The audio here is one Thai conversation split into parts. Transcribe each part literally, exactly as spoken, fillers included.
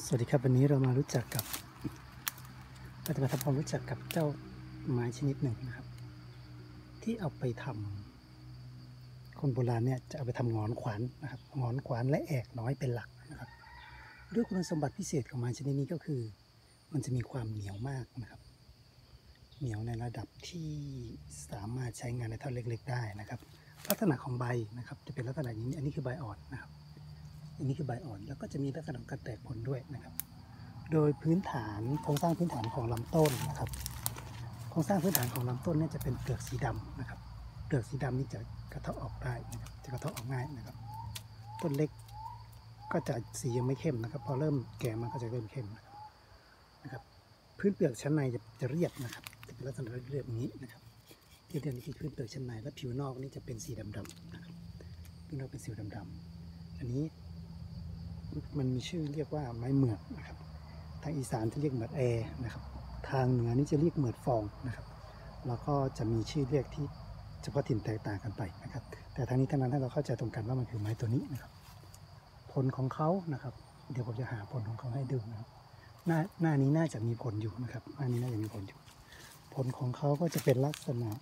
สวัสดีครับวันนี้เรามารู้จักกับเราจะมาทำความรู้จักกับเจ้าไม้ชนิดหนึ่งนะครับที่เอาไปทำคนโบราณเนี่ยจะเอาไปทำหงอนขวานนะครับหงอนขวานและแอกน้อยเป็นหลักนะครับด้วยคุณสมบัติพิเศษของไม้ชนิดนี้ก็คือมันจะมีความเหนียวมากนะครับเหนียวในระดับที่สามารถใช้งานในท่อนเล็กๆได้นะครับลักษณะของใบนะครับจะเป็นลักษณะอย่างนี้อันนี้คือใบอ่อนนะครับอันนี้คือใบอ่อนแล้วก็จะมีลักษณะการแตกผลด้วยนะครับโดยพื้นฐานโครงสร้างพื้นฐานของลำต้นนะครับโครงสร้างพื้นฐานของลำต้นเนี่ยจะเป็นเปลือกสีดำนะครับเปลือกสีดำนี่จะกระเทาะออกได้นะครับจะกระเทาะออกง่ายนะครับต้นเล็กก็จะสียังไม่เข้มนะครับพอเริ่มแก่มันก็จะเริ่มเข้มนะครับพื้นเปลือกชั้นในจะจะเรียบนะครับจะเป็นลักษณะเรียบๆอย่างนี้นะครับที่เรียบนี่คือพื้นเปลือกชั้นในและผิวนอกนี่จะเป็นสีดำๆนะครับผิวนอกเป็นสีดำๆอันนี้มันมีชื่อเรียกว่าไม้เหมือกนะครับทางอีสานจะเรียกเหมือดแอนะครับทางเหนือนี่จะเรียกเหมือดฟองนะครับแล้วก็จะมีชื่อเรียกที่เฉพาะถิ่นแตกต่างกันไปนะครับแต่ทางนี้ทั้งนั้นให้เราเข้าใจตรงกันว่ามันคือไม้ตัวนี้นะครับผลของเขานะครับเดี๋ยวผมจะหาผลของเขาให้ดูนะครับหน้าหน้านี้น่าจะมีผลอยู่นะครับหน้านี้น่าจะมีผลอยู่ผลของเขาก็จะเป็นลักษณะ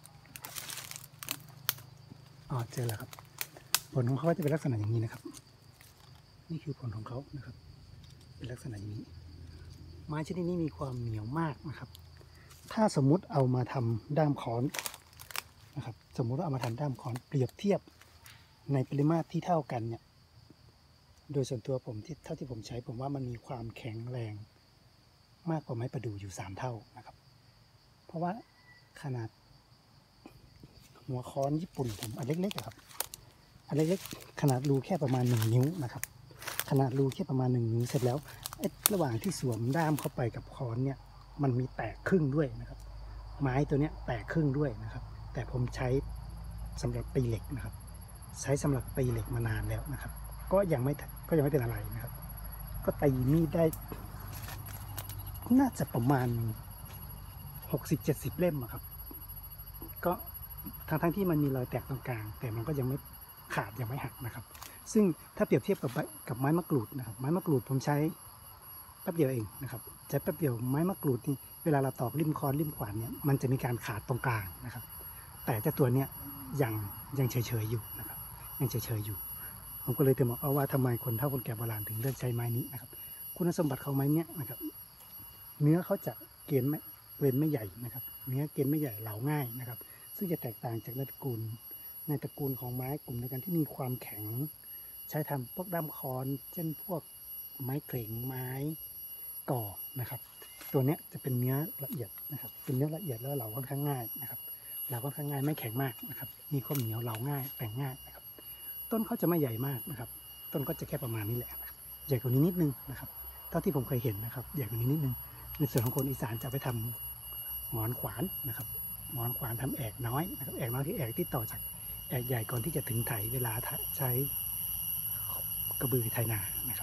อ๋อเจอแล้วครับผลของเขาจะเป็นลักษณะอย่างนี้นะครับนี่คือผลของเขานะครับเป็นลักษณะอย่างนี้ไม้ชนิดนี้มีความเหนียวมากนะครับถ้าสมมุติเอามาทำด้ามค้อนนะครับสมมุติว่าเอามาทำด้ามค้อนเปรียบเทียบในปริมาตรที่เท่ากันเนี่ยโดยส่วนตัวผมที่เท่าที่ผมใช้ผมว่ามันมีความแข็งแรงมากกว่าไม้ประดู่อยู่สามเท่านะครับเพราะว่าขนาดหัวค้อนญี่ปุ่นผมอันเล็กๆครับอันเล็กๆขนาดรูแค่ประมาณหนึ่งนิ้วนะครับขนาดรูแค่ประมาณหนึ่งนิ้วเสร็จแล้วระหว่างที่สวมด้ามเข้าไปกับค้อนเนี่ยมันมีแตกครึ่งด้วยนะครับไม้ตัวเนี้ยแตกครึ่งด้วยนะครับแต่ผมใช้สำหรับตีเหล็กนะครับใช้สำหรับตีเหล็กมานานแล้วนะครับก็ยังไม่ก็ยังไม่เป็นอะไรนะครับก็ตีมีดได้น่าจะประมาณหกสิบเจ็ดสิบเล่มครับก็ทั้งทั้งที่มันมีรอยแตกตรงกลางแต่มันก็ยังไม่ขาดยังไม่หักนะครับซึ่งถ้าเปรียบเทียบกับกับไม้มะกรูดนะครับไม้มะกรูดผมใช้แป๊บเดียวเองนะครับใช้แป๊บเดียวไม้มะกรูดนี่เวลาเราตอกริมคอนริมขวานเนี่ยมันจะมีการขาดตรงกลางนะครับแต่เจ้าตัวเนี้ยยังยังเฉยๆอยู่นะครับยังเฉยๆอยู่ผมก็เลยจะบอกเอาว่าทำไมคนเฒ่าคนแก่โบราณถึงเลือกใช้ไม้นี้นะครับคุณสมบัติของไม้เนี้ยนะครับเนื้อเขาจะเกณฑ์ไม่เกณฑ์ไม่ใหญ่นะครับเนื้อเกณฑ์ไม่ใหญ่เหลาง่ายนะครับซึ่งจะแตกต่างจากในตระกูลในตระกูลของไม้กลุ่มเดียวกันที่มีความแข็งใช้ทำพวกด้ามค้อนเช่นพวกไม้เข่งไม้ก่อนะครับตัวนี้จะเป็นเนื้อละเอียดนะครับเป็นเนื้อละเอียดแล้วเหลาค่อนข้างง่ายนะครับเหลาค่อนข้างง่ายไม่แข็งมากนะครับมีความเหนียวเหลาง่ายแปลงง่ายนะครับต้นเขาจะไม่ใหญ่มากนะครับต้นก็จะแค่ประมาณนี้แหละใหญ่กว่านี้นิดนึงนะครับเท่าที่ผมเคยเห็นนะครับใหญ่กว่านี้นิดนึงในส่วนของคนอีสานจะไปทำหงอนขวานนะครับหงอนขวานทำแอกน้อยนะครับแอกน้อยที่แอกที่ต่อจากแอกใหญ่ก่อนที่จะถึงไถเวลาใช้กระบือไถนานะครับ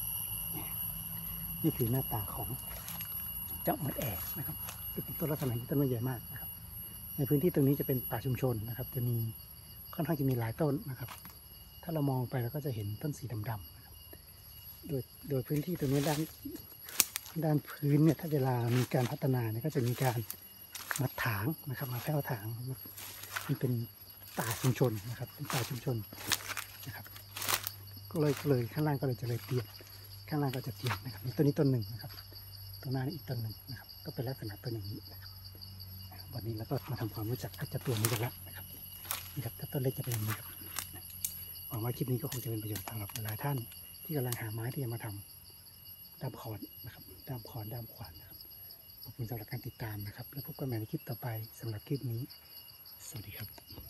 นี่คือหน้าตาของเจ้าเหมือดแอกนะครับเป็นต้นลักษณะที่ต้นไม่ใหญ่มากนะครับในพื้นที่ตรงนี้จะเป็นป่าชุมชนนะครับจะมีค่อนข้างจะมีหลายต้นนะครับถ้าเรามองไปเราก็จะเห็นต้นสีดำๆนะครับโดยโดยพื้นที่ตรงนี้ด้านด้านพื้นเนี่ยถ้าเวลามีการพัฒนาเนี่ยก็จะมีการมาถางนะครับมาแผ่วถางมันเป็นป่าชุมชนนะครับเป็นป่าชุมชนนะครับก็เลยเลยข้างล่างก็เลยจะเลยเตียนข้างล่างก็จะเตียนนะครับต้นนี้ต้นหนึ่งนะครับตรงหน้านี้อีกต้นหนึ่งนะครับก็เป็นลักษณะต้นอย่างนี้นะครับวันนี้เราก็มาทำความรู้จักกับเจ้าตัวนี้กันแล้วนะครับนี่ครับต้นเล็กจะเป็นอย่างนี้ครับหวังว่าคลิปนี้ก็คงจะเป็นประโยชน์สำหรับหลายท่านที่กำลังหาไม้ที่จะมาทำด้ามขอนนะครับด้ามขอนด้ามขวานนะครับขอบคุณสำหรับการติดตามนะครับแล้วพบกันใหม่ในคลิปต่อไปสำหรับคลิปนี้สวัสดีครับ